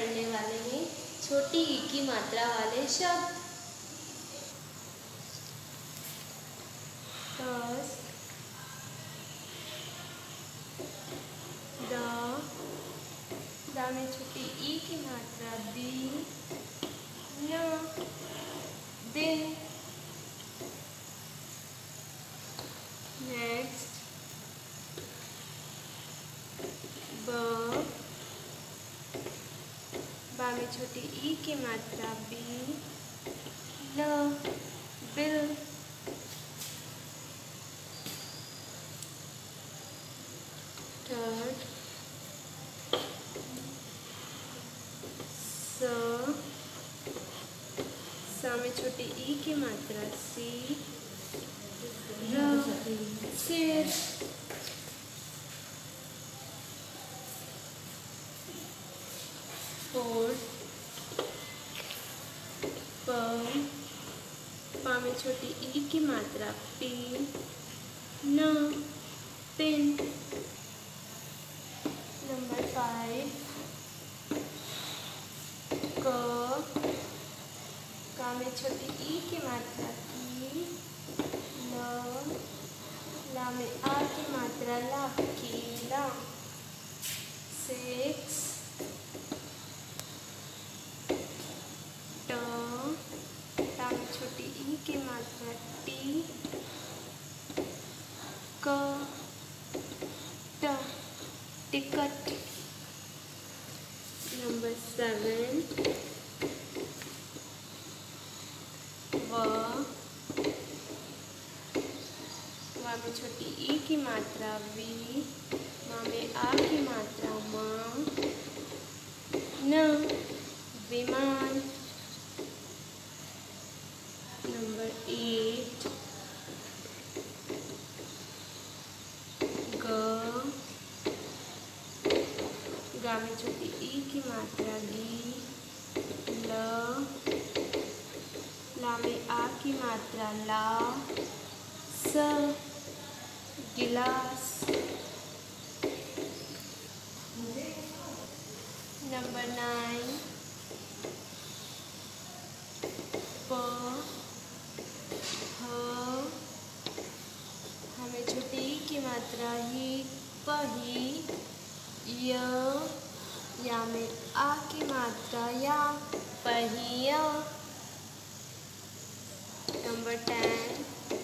पढ़ने वाले हैं छोटी ई की मात्रा वाले शब्द। फर्स्ट द में छोटी ई की मात्रा बी, न, दिन। नेक्स्ट बा में छोटी ई की मात्रा बी, ल, बिल। थर्ड सा में छोटी ई की मात्रा सी, र, सिर। फोर्थ पा में छोटी ई की मात्रा पी, न, पिन। नंबर 5 का में छोटी ई की मात्रा की, ला में आ की मात्रा ला, कीला। 6 टा में छोटी ई की मात्रा टी, क, ट, टिकट। नंबर 7 वा में छोटी ई की मात्रा वी, मा में आ की मात्रा माँ, न, विमान। नंबर 8 गा में छोटी ई की मात्रा गी, ला में आ की मात्रा ला, स, गिलास। नंबर 9 हमें छोटी ई की मात्रा ही, पही, या में आ की मात्रा या, पहिया। नंबर 10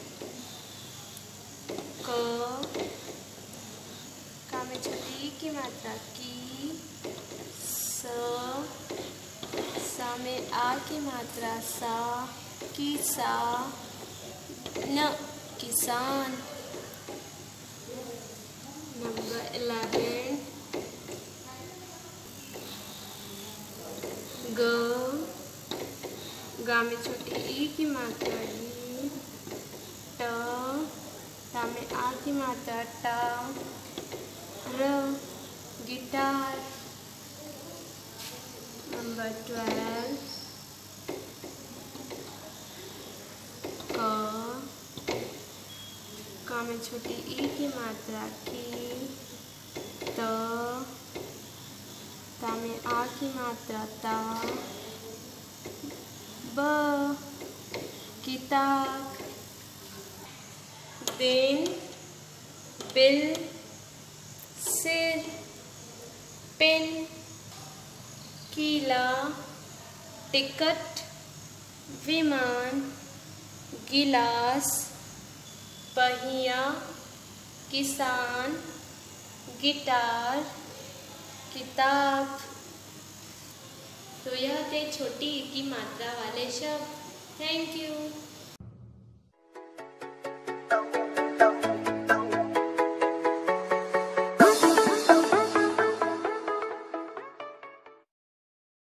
का में छोटी ई की मात्रा की, सा में आ की मात्रा सा, किसा, न, किसान। नंबर 11 गा में छोटी ई की मात्रा ई, टा में आ की मात्रा टा, र, गिटार। नंबर 12 का में छोटी ई की मात्रा की, ता में आ की मात्रा ता, ब, किताब। दिन, बिल, सिर, पिन, कीला, टिकट, विमान, गिलास, पहिया, किसान, गिटार, किताब। तो यह थे छोटी ई की मात्रा वाले शब्द। Thank you.